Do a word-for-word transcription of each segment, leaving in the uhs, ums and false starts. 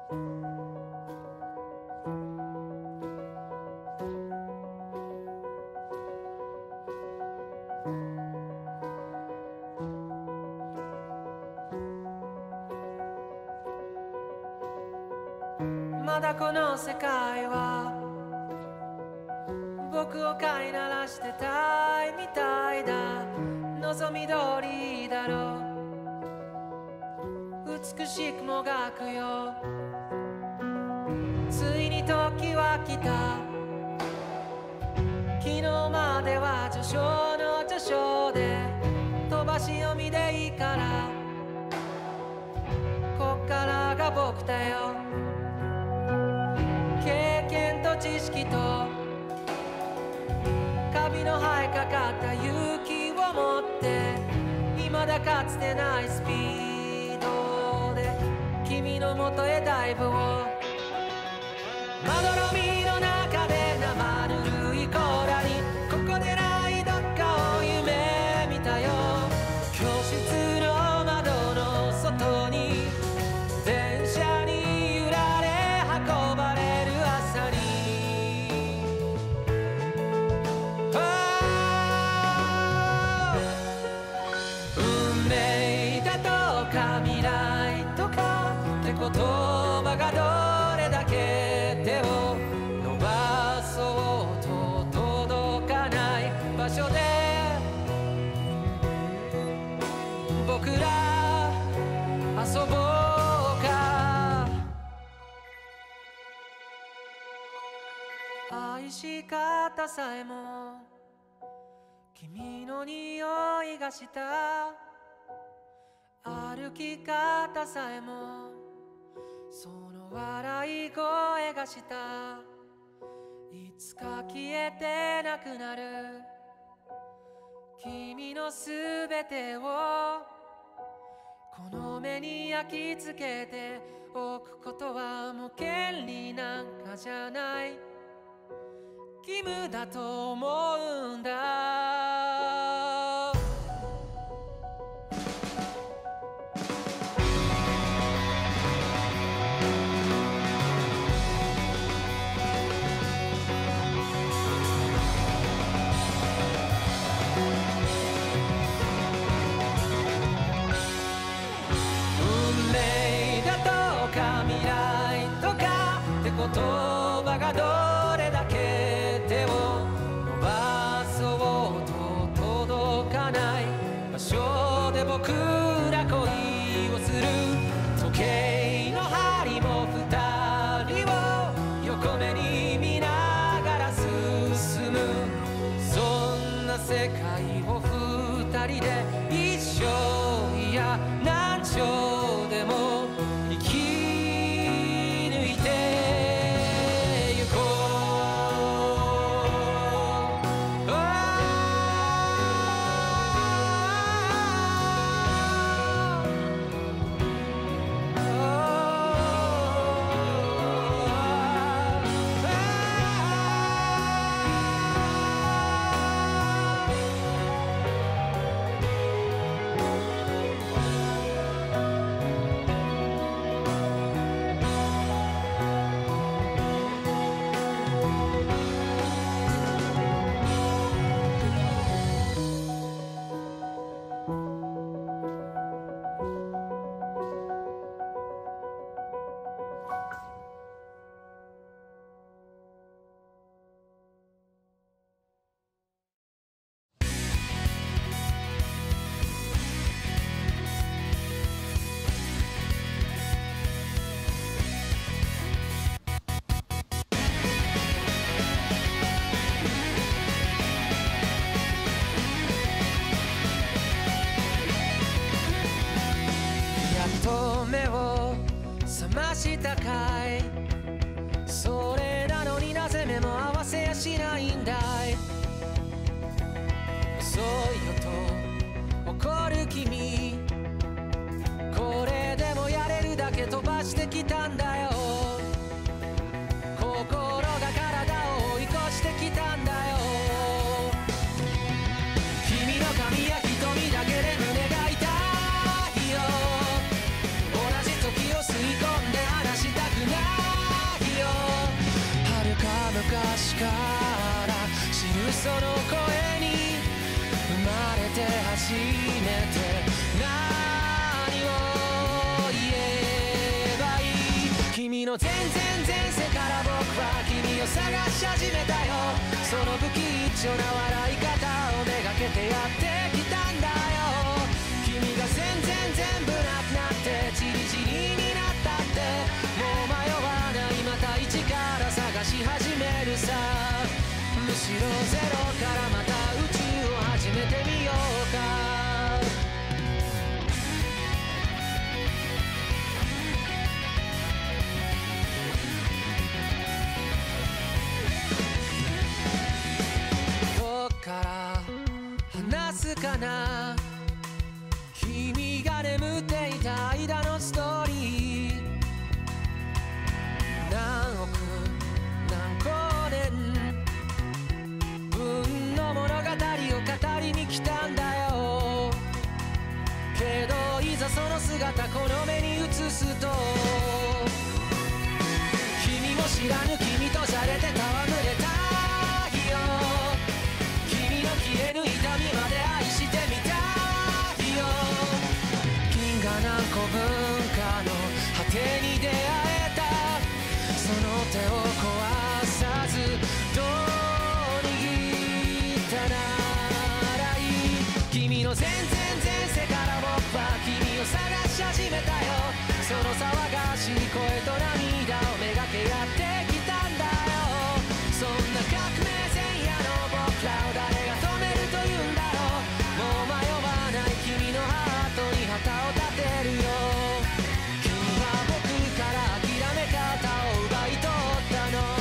まだこの世界は僕を飼いならしてたいみたいだ。望み通りだろう、美しくもがくよ。ついに時は来た。昨日までは序章の序章で飛ばし読みでいいから、こっからが僕だよ。経験と知識とカビの生えかかった勇気を持って、未だかつてないスピードで君のもとへダイブを。まどろみの中で生ぬるいコーラに、ここでないどっかを夢見たよ。教室の窓の外に電車に揺られ運ばれる朝に、運命だとか未来とかって言葉がどれだけ手を伸ばそうと届かない場所で僕ら遊ぼうか。愛し方さえも君の匂いがした。歩き方さえもその笑い声がした。いつか消えてなくなる君のすべてをこの目に焼き付けておくことはもう権利なんかじゃない、義務だと思うんだ。運命だとか未来とかって言葉がどれだけ手を伸ばそうと届かない場所で僕ら恋をする。時計の針も二人を横目に見ながら進む。そんな世界を二人で一生いや何生でも生き抜いてゆこう。目を覚ましたかい。それなのになぜ目も合わせやしないんだい。遅いよと怒る君、これでもやれるだけ飛ばしてきたんだよ。心が体を追い越してきたんだよ。君の髪や瞳だけで胸が痛いよ。同じ時を吸い込んで離したくの全然前世から僕は君を探し始めたよ。その不吉祥な笑い方をめがけてやってきたんだよ。君が全然全部なくなってチリチリになったって、もう迷わない、また一から探し始めるさ。むしろゼロからまた宇宙を始めてみようか。から話すかな、君が眠っていた間のストーリー。何億何光年分の物語を語りに来たんだよ。けどいざその姿この目に映すと、君も知らぬ君とじゃれて戯れた消えぬ痛みまで愛してみたいよ。銀河何個分かの果てに出会えた、その手を壊さずどう握ったならいい。君の全然前世から僕は君を探し始めたよ。その騒がしい声と涙をめがけやってきたんだよ。そんな革命前夜の僕らを誰が止めるというんだろう。もう迷わない君のハートに旗を立てるよ。君は僕から諦め方を奪い取ったの。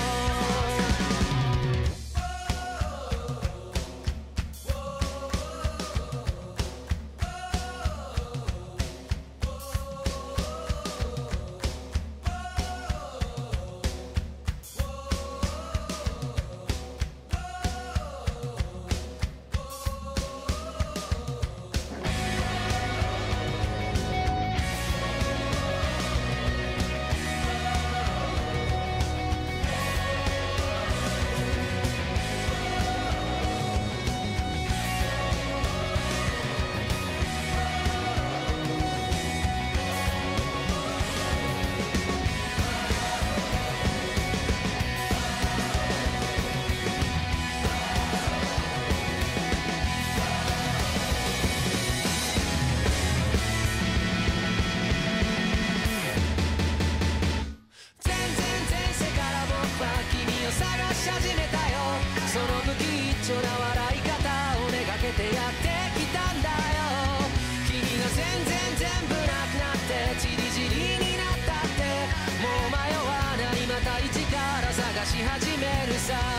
し始めるさ。